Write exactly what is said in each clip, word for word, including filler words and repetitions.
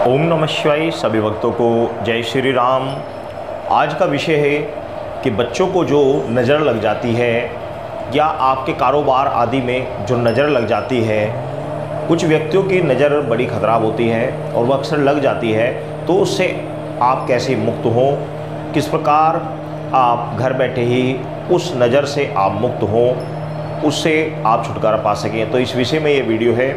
ओम नमः शिवाय। सभी भक्तों को जय श्री राम। आज का विषय है कि बच्चों को जो नज़र लग जाती है या आपके कारोबार आदि में जो नज़र लग जाती है, कुछ व्यक्तियों की नज़र बड़ी ख़राब होती है और वह अक्सर लग जाती है, तो उससे आप कैसे मुक्त हों, किस प्रकार आप घर बैठे ही उस नज़र से आप मुक्त हों, उससे आप छुटकारा पा सकें। तो इस विषय में ये वीडियो है।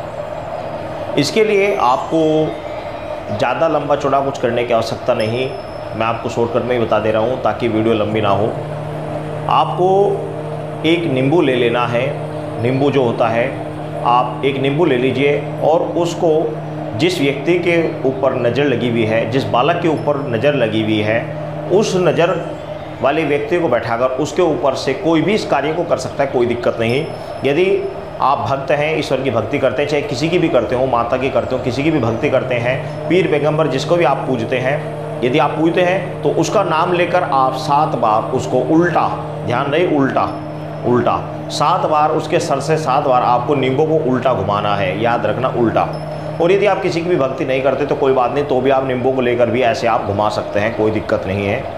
इसके लिए आपको ज़्यादा लंबा चौड़ा कुछ करने की आवश्यकता नहीं, मैं आपको शॉर्टकट में ही बता दे रहा हूँ ताकि वीडियो लंबी ना हो। आपको एक नींबू ले लेना है। नींबू जो होता है, आप एक नींबू ले लीजिए और उसको जिस व्यक्ति के ऊपर नज़र लगी हुई है, जिस बालक के ऊपर नज़र लगी हुई है, उस नज़र वाले व्यक्ति को बैठाकर उसके ऊपर से कोई भी इस कार्य को कर सकता है, कोई दिक्कत नहीं। यदि आप भक्त हैं, ईश्वर की भक्ति करते हैं, चाहे किसी की भी करते हो, माता की करते हो, किसी की भी भक्ति करते हैं, पीर पैगंबर जिसको भी आप पूजते हैं, यदि आप पूजते हैं तो उसका नाम लेकर आप सात बार उसको उल्टा, ध्यान रहे उल्टा उल्टा सात बार उसके सर से सात बार आपको नींबू को उल्टा घुमाना है, याद रखना उल्टा। और यदि आप किसी की भी भक्ति नहीं करते तो कोई बात नहीं, तो भी आप नींबू को लेकर भी ऐसे आप घुमा सकते हैं, कोई दिक्कत नहीं है।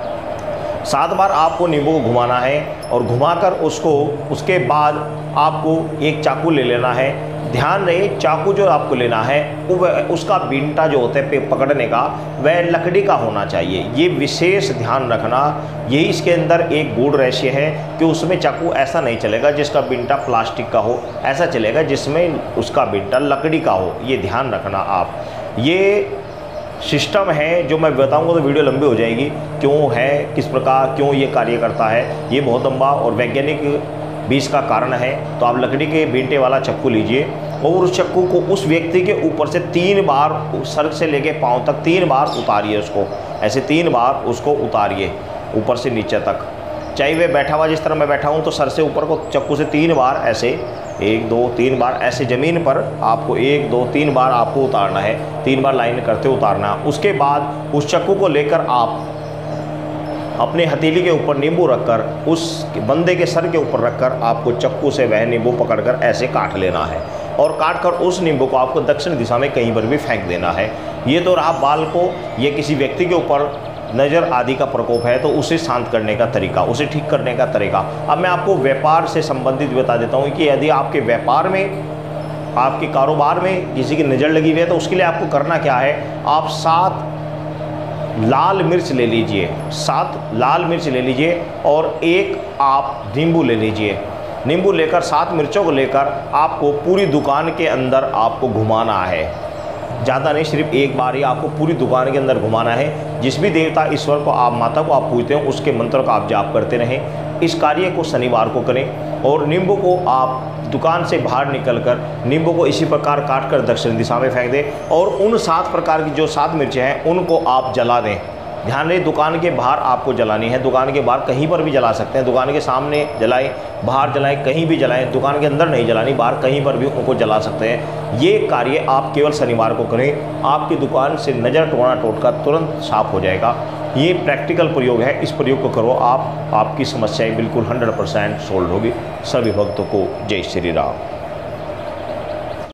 सात बार आपको नींबू को घुमाना है और घुमाकर उसको, उसके बाद आपको एक चाकू ले लेना है। ध्यान रहे चाकू जो आपको लेना है वो उसका बींटा जो होता है पकड़ने का, वह लकड़ी का होना चाहिए। ये विशेष ध्यान रखना। यही इसके अंदर एक गूढ़ रहस्य है कि उसमें चाकू ऐसा नहीं चलेगा जिसका बींटा प्लास्टिक का हो, ऐसा चलेगा जिसमें उसका बींटा लकड़ी का हो। ये ध्यान रखना आप। ये सिस्टम है जो मैं बताऊंगा तो वीडियो लंबी हो जाएगी। क्यों है, किस प्रकार, क्यों ये कार्य करता है, ये बहुत लंबा और वैज्ञानिक भी इसका कारण है। तो आप लकड़ी के बींटे वाला चक्कू लीजिए और उस चक्कू को उस व्यक्ति के ऊपर से तीन बार, सर से लेके पाँव तक तीन बार उतारिए उसको, ऐसे तीन बार उसको उतारिए ऊपर से नीचे तक। चाहे वे बैठा हुआ, जिस तरह मैं बैठा हूँ, तो सर से ऊपर को चक्कू से तीन बार ऐसे, एक दो तीन बार ऐसे ज़मीन पर आपको एक दो तीन बार आपको उतारना है, तीन बार लाइन करते उतारना। उसके बाद उस चक्कू को लेकर आप अपने हथेली के ऊपर नींबू रखकर उस बंदे के सर के ऊपर रखकर आपको चक्कू से वह नींबू पकड़कर ऐसे काट लेना है और काट कर उस नींबू को आपको दक्षिण दिशा में कहीं पर भी फेंक देना है। ये तो रहा बाल को, ये किसी व्यक्ति के ऊपर नज़र आदि का प्रकोप है तो उसे शांत करने का तरीका, उसे ठीक करने का तरीका। अब मैं आपको व्यापार से संबंधित बता देता हूँ कि यदि आपके व्यापार में, आपके कारोबार में किसी की नज़र लगी हुई है तो उसके लिए आपको करना क्या है, आप सात लाल मिर्च ले लीजिए, सात लाल मिर्च ले लीजिए और एक आप नींबू ले लीजिए। नींबू लेकर, सात मिर्चों को लेकर आपको पूरी दुकान के अंदर आपको घुमाना है। ज़्यादा नहीं, सिर्फ एक बार ही आपको पूरी दुकान के अंदर घुमाना है। जिस भी देवता ईश्वर को आप, माता को आप पूजते हैं, उसके मंत्र का आप जाप करते रहें। इस कार्य को शनिवार को करें और नींबू को आप दुकान से बाहर निकलकर नींबू को इसी प्रकार काट कर दक्षिण दिशा में फेंक दें और उन सात प्रकार की जो सात मिर्चें हैं उनको आप जला दें। ध्यान रहे दुकान के बाहर आपको जलानी है, दुकान के बाहर कहीं पर भी जला सकते हैं, दुकान के सामने जलाएं, बाहर जलाएं, कहीं भी जलाएं, दुकान के अंदर नहीं जलानी, बाहर कहीं पर भी उनको जला सकते हैं। ये कार्य आप केवल शनिवार को करें, आपकी दुकान से नज़र टोना टोटका तुरंत साफ हो जाएगा। ये प्रैक्टिकल प्रयोग है, इस प्रयोग को करो आप, आपकी समस्याएं बिल्कुल हंड्रेड परसेंट सोल्व होगी। सभी भक्तों को जय श्री राम।